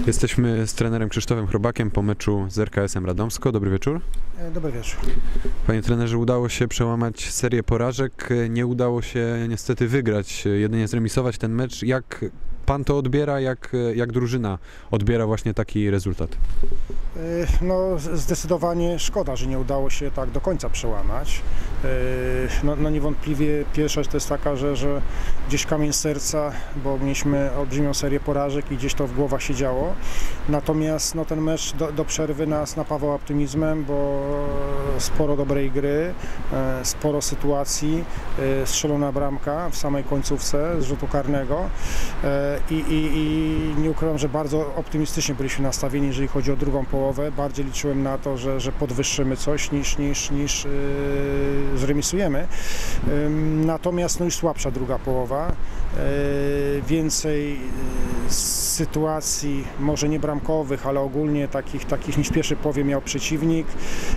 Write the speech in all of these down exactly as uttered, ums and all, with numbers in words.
Jesteśmy z trenerem Krzysztofem Chrobakiem po meczu z R K S-em Radomsko. Dobry wieczór. Dobry wieczór. Panie trenerze, udało się przełamać serię porażek. Nie udało się niestety wygrać, jedynie zremisować ten mecz. Jak pan to odbiera, jak, jak drużyna odbiera właśnie taki rezultat? No zdecydowanie szkoda, że nie udało się tak do końca przełamać. No, no niewątpliwie pierwsza rzecz to jest taka, że, że gdzieś kamień z serca, bo mieliśmy olbrzymią serię porażek i gdzieś to w głowach się działo. Natomiast no, ten mecz do, do przerwy nas napawał optymizmem, bo sporo dobrej gry, sporo sytuacji, strzelona bramka w samej końcówce z rzutu karnego i, i, i nie ukrywam, że bardzo optymistycznie byliśmy nastawieni, jeżeli chodzi o drugą połowę. Bardziej liczyłem na to, że, że podwyższymy coś niż, niż, niż yy, zremisujemy. Yy, natomiast no już słabsza druga połowa. Yy, więcej yy, sytuacji, może nie bramkowych, ale ogólnie takich, takich niż w pierwszej połowie miał przeciwnik.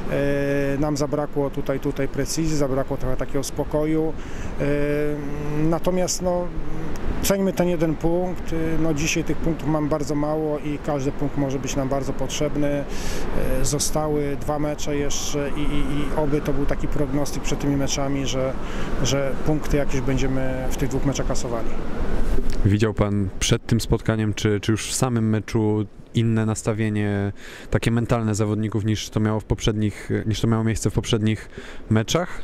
Yy, nam zabrakło tutaj, tutaj precyzji, zabrakło trochę takiego spokoju. Yy, natomiast no, cenimy ten jeden punkt. No, dzisiaj tych punktów mam bardzo mało i każdy punkt może być nam bardzo potrzebny. Zostały dwa mecze jeszcze i, i, i oby to był taki prognostyk przed tymi meczami, że, że punkty jakieś będziemy w tych dwóch meczach kasowali. Widział pan przed tym spotkaniem, czy, czy już w samym meczu inne nastawienie, takie mentalne zawodników niż to miało w poprzednich, niż to miało miejsce w poprzednich meczach?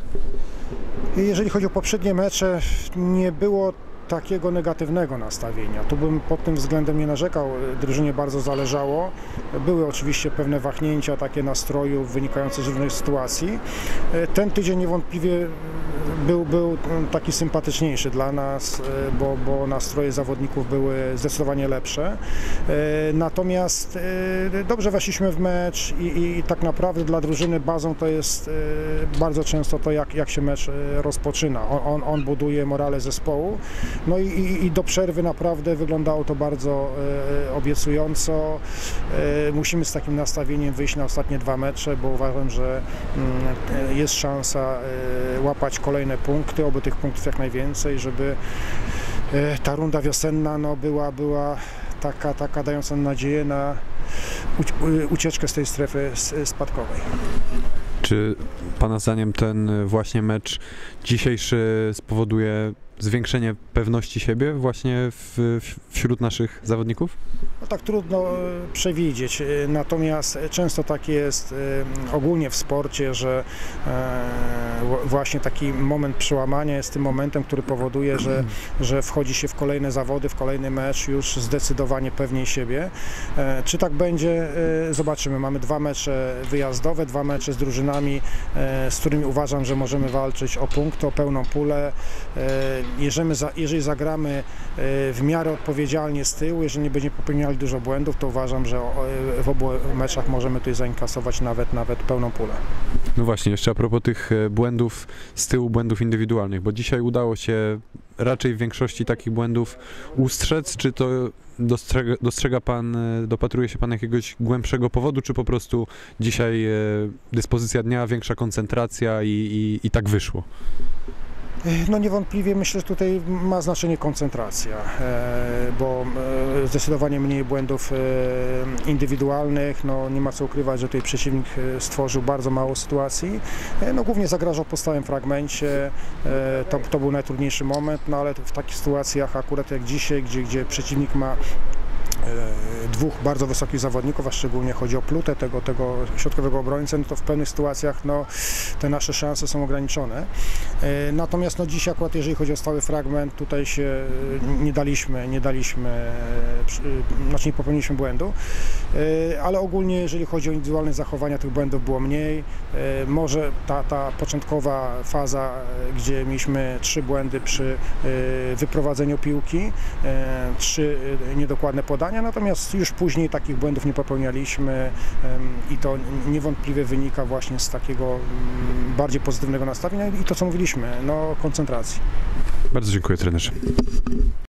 Jeżeli chodzi o poprzednie mecze, nie było takiego negatywnego nastawienia. Tu bym pod tym względem nie narzekał, drużynie bardzo zależało. Były oczywiście pewne wahnięcia takie nastrojów wynikające z różnych sytuacji. Ten tydzień niewątpliwie był, był taki sympatyczniejszy dla nas, bo, bo nastroje zawodników były zdecydowanie lepsze. Natomiast dobrze weszliśmy w mecz i, i tak naprawdę dla drużyny bazą to jest bardzo często to, jak, jak się mecz rozpoczyna. On, on, on buduje morale zespołu. No i, i, i do przerwy naprawdę wyglądało to bardzo e, obiecująco. E, musimy z takim nastawieniem wyjść na ostatnie dwa mecze, bo uważam, że mm, jest szansa e, łapać kolejne punkty, oby tych punktów jak najwięcej, żeby e, ta runda wiosenna no, była, była taka, taka dająca nadzieję na ucieczkę z tej strefy spadkowej. Czy pana zdaniem ten właśnie mecz dzisiejszy spowoduje zwiększenie pewności siebie właśnie w, wśród naszych zawodników? No tak trudno przewidzieć, natomiast często tak jest ogólnie w sporcie, że właśnie taki moment przełamania jest tym momentem, który powoduje, że, że wchodzi się w kolejne zawody, w kolejny mecz już zdecydowanie pewniej siebie. Czy tak będzie? Zobaczymy. Mamy dwa mecze wyjazdowe, dwa mecze z drużynami, z którymi uważam, że możemy walczyć o punkty, o pełną pulę. Jeżeli, jeżeli zagramy w miarę odpowiedzialnie z tyłu, jeżeli nie będziemy popełniali dużo błędów, to uważam, że w obu meczach możemy tutaj zainkasować nawet, nawet pełną pulę. No właśnie, jeszcze a propos tych błędów z tyłu, błędów indywidualnych, bo dzisiaj udało się raczej w większości takich błędów ustrzec, czy to dostrzega, dostrzega pan, dopatruje się pan jakiegoś głębszego powodu, czy po prostu dzisiaj dyspozycja dnia, większa koncentracja i, i, i tak wyszło? No niewątpliwie myślę, że tutaj ma znaczenie koncentracja, bo zdecydowanie mniej błędów indywidualnych, no nie ma co ukrywać, że tutaj przeciwnik stworzył bardzo mało sytuacji, no głównie zagrażał po stałym fragmencie, to, to był najtrudniejszy moment, no ale w takich sytuacjach akurat jak dzisiaj, gdzie, gdzie przeciwnik ma dwóch bardzo wysokich zawodników, a szczególnie chodzi o Plutę, tego, tego środkowego obrońcę, no to w pewnych sytuacjach no, te nasze szanse są ograniczone. Natomiast no, dziś akurat jeżeli chodzi o stały fragment, tutaj się nie daliśmy, nie daliśmy, znaczy nie popełniliśmy błędu, ale ogólnie jeżeli chodzi o indywidualne zachowania, tych błędów było mniej. Może ta, ta początkowa faza, gdzie mieliśmy trzy błędy przy wyprowadzeniu piłki, trzy niedokładne podania, natomiast już później takich błędów nie popełnialiśmy i to niewątpliwie wynika właśnie z takiego bardziej pozytywnego nastawienia i to, co mówiliśmy, no koncentracji. Bardzo dziękuję, trenerze.